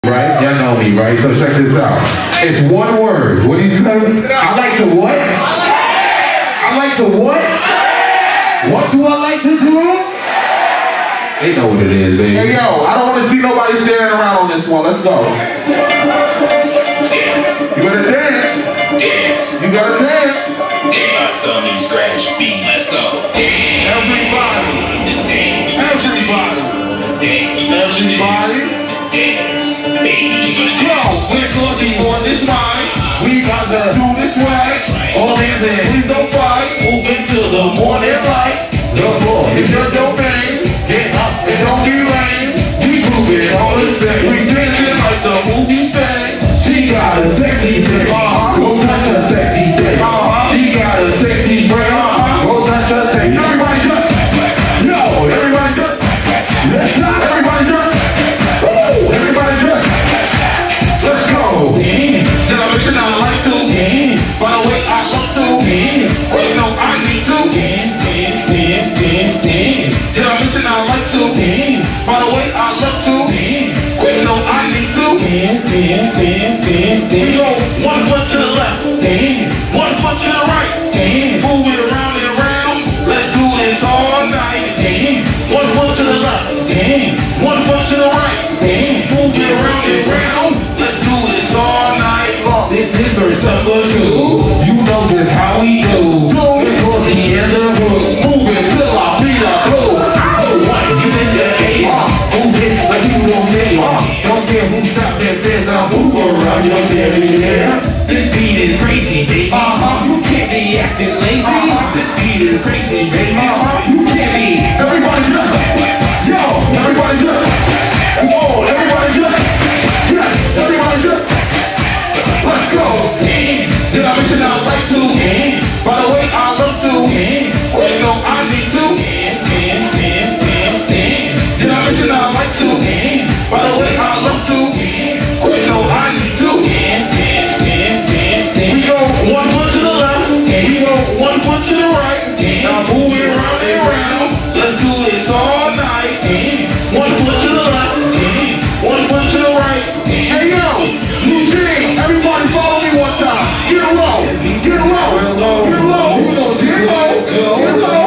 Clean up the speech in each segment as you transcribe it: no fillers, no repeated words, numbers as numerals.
Right? Y'all know me, right? So check this out. It's one word. What do you say? I like to what? I like to what? What do I like to do? They know what it is, baby. Hey, yo, I don't want to see nobody staring around on this one. Let's go. Dance. You better dance. Dance. You gotta dance. Dance. Sunny scratch beat. Let's go. Dance. Everybody. Dance. Everybody. Dance. Everybody. Dance. Baby. Yo, we're closing on this line. We got to do this right. All hands in, please don't fight. Move into the morning light. The floor is your domain. Get up and don't be lame. We grooving all the same. We dancing like the movie thing. She got a sexy thing. Go touch her sexy thing. She got a sexy friend. Go touch her sexy. Everybody jump. Yo, everybody jump. Let's not everybody jump. Woo, everybody jump. Let's go. Dance. Did I mention I like to dance? By the way, I love to dance. Wait, no, I need to dance, dance, dance, dance, dance. Did I mention I like to dance? By the way, I love to dance. Wait, no, I need to dance, dance, dance, dance, dance. We go one foot to the left, dance. One foot to the right, dance. Move it around and around. Let's do this all night, dance. One foot to the left, dance. One foot to the right, dance. Move it around and around. Let's do this all night long. This is verse number 2. You know just how we do. We're closing in the room. Move it till our feet are cold. No one get in the air. Move it like you don't care. Don't care who stop that stairs. Now move around your area. This beat is crazy, baby. You can't be acting lazy. This beat is crazy, baby. You can't be. Everybody just. Yo, everybody just. Come on, everybody just. Yes, everybody just. Let's go. Dance. Did I mention I like to dance? By the way, I love to dance. Wait, no, I need to dance, dance, dance, dance, dance. Did I mention I like to dance? By the way, I love to dance. Wait, no, I need to dance, dance, dance, dance, dance. We go one foot to the left, we go one foot to the right. Now move it around and around. Let's do this all night. Dance. One foot to the left, dance. One foot to the right. Hey yo, Eugene, everybody follow me one time. Get low, get low, get low, get low, get low, get low, get low,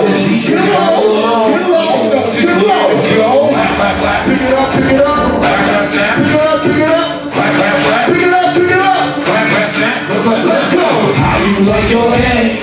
get low. Pick it up, pick it up. Pick it up, pick it up. Pick it up, pick it up. Let's go. How you like your head?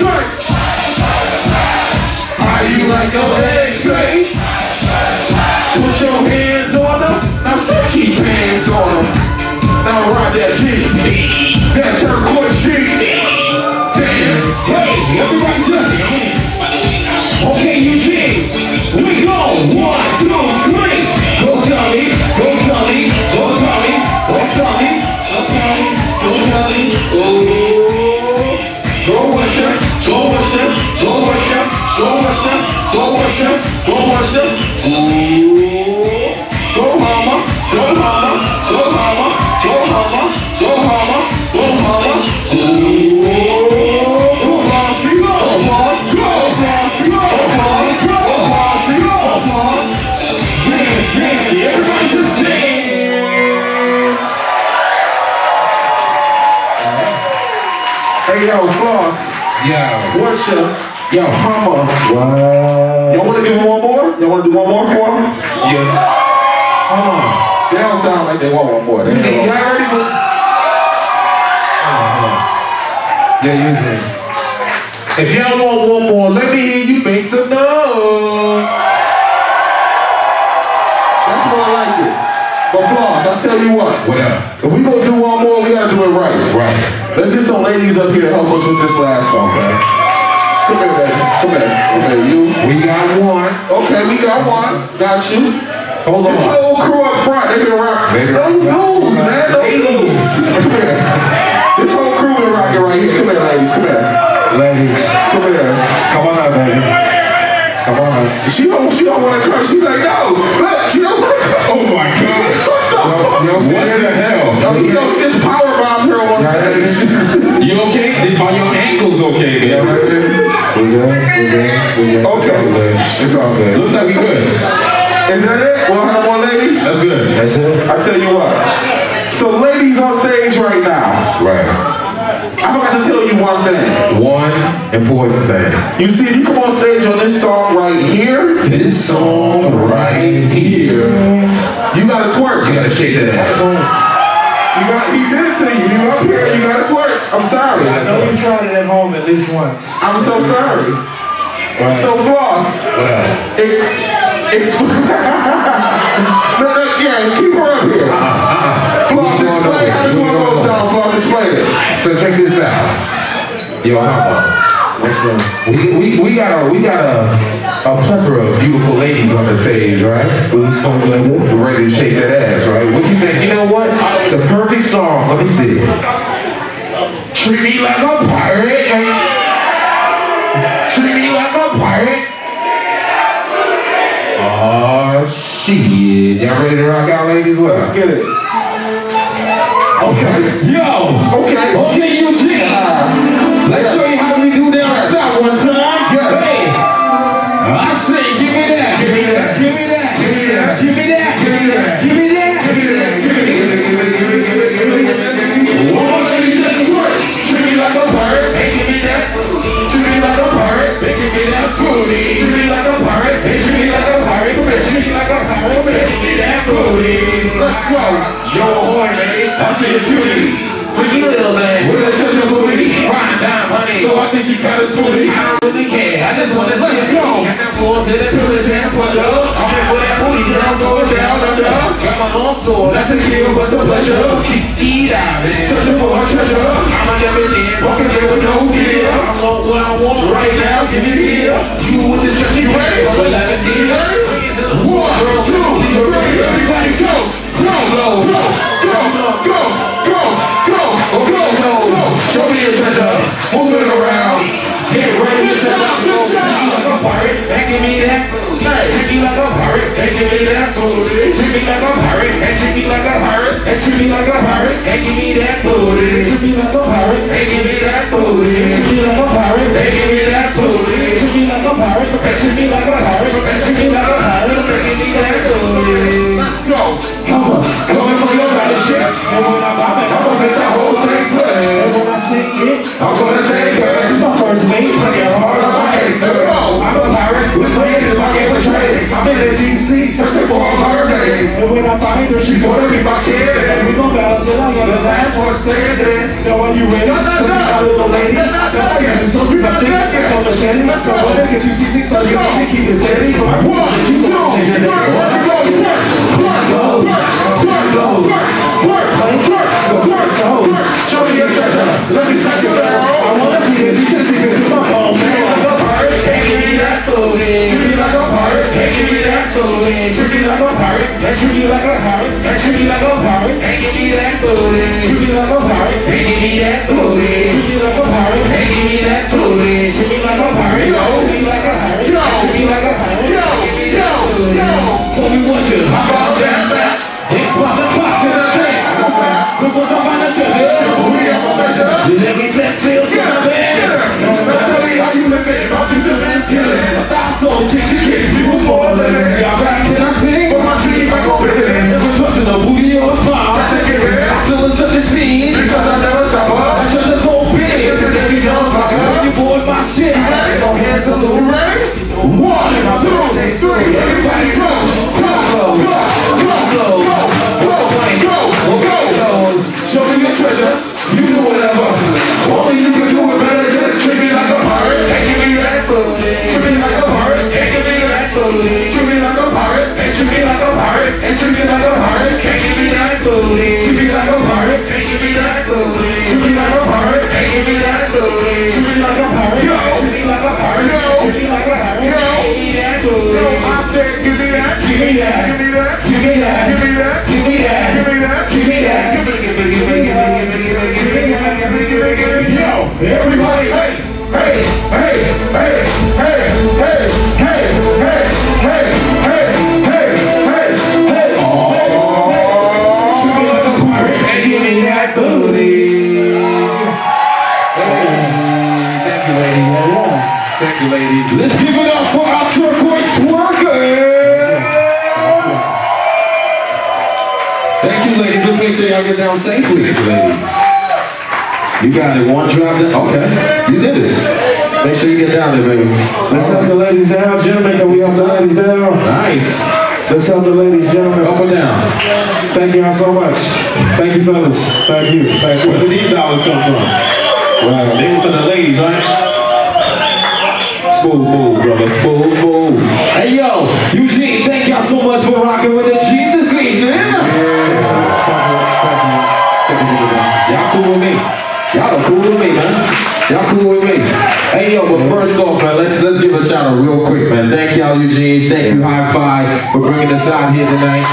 How you like your head? Straight. Put your hands on them. Now stretchy pants on them. Now ride that G. That turquoise sheet. Dance. Hey, everybody just dance. Okay, Eugene. We go. 1, 2, 3. Go tell me. Go tell me. Go tell me. Go tell me. Go tell me. Go tell me. Oh. Go worship. Go worship. Go worship. Go worship. Go worship. Go worship. Ooh. Go mama. Go mama. Go mama. Go mama. Go mama. Go mama. Ooh. Go bossy. Go boss. Go bossy. Go boss. Go bossy. Go boss. Dance, dance. Everybody just dance. Hey yo, Floss. Yo. Worship. Yo, mama. What? Y'all wanna do one more? Y'all wanna do one more for them? Yeah. They don't sound like they want one more. They Y'all don't. ready for? Yeah, you did. If y'all want one more, let me hear you make some noise. That's more like it. But Floss, I tell you what. What up? If we gonna do one more, we gotta do it right. Right. Let's get some ladies up here to help us with this last one, man. Come here, baby. Come here. Okay, you. We got one. Okay, we got one. Got you. Hold on. This whole crew up front, they been rocking. No dudes, man. No dudes. Come here. This whole crew been rocking right here. Come here, ladies. Come here. Ladies. Come here. Come on out, baby. Come on. She don't want to come. She's like, no. Look, she don't want to come. Oh my God. What the fuck? Yo, what in the hell? Yo, he just power bombed her on stage. You okay? Are your ankles okay, man? We good. Okay. It's all good. Looks like we good. Is that it? 100 more ladies? That's good. That's it. I tell you what. So ladies on stage right now. Right. I forgot to tell you one thing. One important thing. You see, if you come on stage on this song right here, This song right here. you gotta twerk. You gotta shake that ass. He did it to you. You up here, you gotta twerk. I'm sorry. I know you tried it at home at least once. I'm so sorry. Right. So Floss, What up? yeah, keep her up here. Floss, explain how this one goes down. Floss, explain it. So check this out. Yo, Let's go. we got a plethora of beautiful ladies on the stage, right? With a song like that. We're ready to shake that ass, right? What you think? You know what? The perfect song. Let me see. Treat me like a pirate. Treat me like a pirate. Oh shit! Y'all ready to rock out, ladies? What? Let's get it. Okay. Yo. Okay. Okay, Eugene. Let's show you how we do down south one time. Hey. I say, give me that. Give me that. Give me that. Give me that. Give me that. Give me that. Give me that. Give me that. Give me that. One more lady just twerk. Treat me like a pirate. Hey, give me that. Treat me like a pirate. Hey, give me that booty. Treat me like a pirate. Hey, treat me like a pirate. Treat me like a pirate. Give me that booty. Let's go. Yo, horny. I see a cutie. Freaky little thing. With a touch of booty. Rhyme down, honey. So I think she kinda smoothie. I don't really care. I just wanna see it go. Got that floor, sit and pillage and put up. I'm in for that booty, girl. Going down, under. Got my long sword. Not to kill, but the pleasure. Keep seed out. Searching for a treasure. I'm a never there. Walking there with no fear. I want what I want right now. Give it here. You with this stretchy ready. I'm a lavender dealer. 1, 2, 3. Everybody go. Go, go, go, go, go, go, go, go, go. Show me your treasure. Move it around. Get ready to check out. Treat me like a pirate. And give me that food. Treat me like a pirate. And give me that food. Treat me like a pirate. And treat me like a pirate. And treat me like a pirate. And give me that food. Treat me like a pirate. And give me that food. Treat me like a pirate. And give me that food. Treat me like a pirate. And treat me like a pirate. And treat me like a pirate. And give me that food. Let's go. Coming for your battleship. And when I pop it, I'm gonna make that whole thing play. and when I sing it, I'm gonna take her. she's my first mate. Play it hard on my head. I'm a pirate. Who's playing is my game of trade. I'm in the deep sea searching for a mermaid. And when I find her, She's she's gonna be my kid. and we gon' battle till I get The the last. last one standing. Now are you ready? So be my little lady. Now I got you so sweet, I'm thinking from the shanty. Let's go. Wanna get you CC, so you need to keep it steady. 1, 2, 3. Show me your treasure. Let me check your barrel. I wanna see if you can see it through my phone. Treat me like a pirate. Hey, give me that food. Treat me like a pirate. Hey, give me that food. Treat me like a pirate. Hey, treat me like a pirate. Hey, treat me like a pirate. Hey, give me that food. Treat me like a pirate. Hey, give me that food. Treat me like a pirate. Hey, give me that food. Treat me like a pirate. Treat me like a pirate. Treat me like a pirate. Tell me what you I found that back. It's about the spots in the thing. Cause once I find the treasure, We have a measure. you let me set sail to my bed. Now tell me how you living. My future man's killing. So She kicks people's for a living. I rap and I sing, But my team back over here. never trusting a booty or a smile. I take it here. I still in the scene, Because I never stop up. my treasure's so big. It's a Davy Jones locker. When you board my shit, go hands a little ring. 1, 2, 3. Everybody go. Go, go, go, go, go, go, go, go. Show me your treasure. You do whatever. Only you can do it better. Just treat me like a pirate. And give me that food. Treat me like a pirate. And give me that food. Treat me like a pirate. And treat me like a pirate. And treat me like a pirate. And give me that food. Treat me like a pirate. And give me that food. Treat me like a pirate. And give me that food. Treat me like a pirate. Yo. Treat me like a pirate. Yo. Treat me like a pirate. Yo. Give me that food. Yo. I said, give me that. Give me that. Give me that. Give me that. Give me that. Give me that. Give me that. Give me that. Give me, give me, give me, give me, give me, give me, give me, give me, give me, give me. Yo, everybody, hey, hey, hey, hey, hey, hey, hey, hey, hey, hey, hey, hey, hey. Oh, treat me like a pirate and give me that booty. Thank you, lady. Thank you, lady. Let's give it up for our turquoise twerker. Thank you, ladies. Let's make make sure y'all get down safely, ladies. You got it. One drop down. Okay. You did it. Make sure you get down there, baby. Let's help the ladies down. Gentlemen, can we help the ladies down? Nice. Let's help the ladies, gentlemen. Up and down. Thank y'all so much. Thank you, fellas. Thank you. Thank you. Where did these dollars come from? Wow. They were for the ladies, right? Smooth move, brother. Smooth move. Hey, yo. Eugene, thank y'all so much for rocking with the Chief this evening. Y'all cool with me. Y'all are cool with me, man. Y'all cool with me. Hey, yo, but first off, man, let's give a shout out real quick, man. Thank y'all, Eugene. Thank you, High Five, for bringing us out here tonight.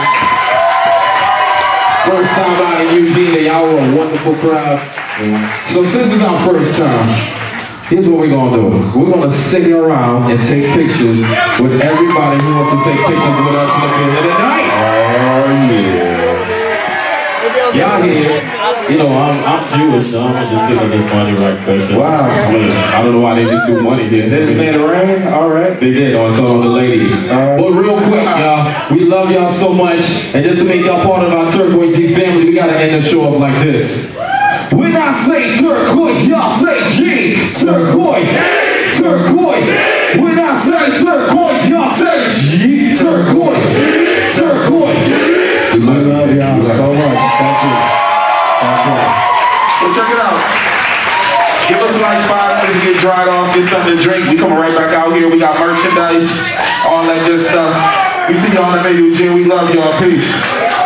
First time out in Eugene, and y'all were a wonderful crowd. So since it's our first time, here's what we're gonna do. We're gonna stick around and take pictures with everybody who wants to take pictures with us in the middle of the night. Oh, yeah. Y'all here, you know, I'm Jewish, so I'm gonna just give them this money right quick. Wow. I don't know why they just do money here. They just made it rain? All right. They did on some of the ladies. But real quick, y'all, we love y'all so much. And just to make y'all part of our Turquoise G family, we gotta end the show off like this. When I say turquoise, y'all say G. Turquoise. Turquoise. When I say turquoise, y'all say G. Turquoise. Turquoise. We love y'all so much. Thank you. Thank you. So check it out. Give us like 5 minutes to get dried off, get something to drink. We coming right back out here. We got merchandise, all that good stuff. We see y'all in the video, Jim. We love y'all. Peace.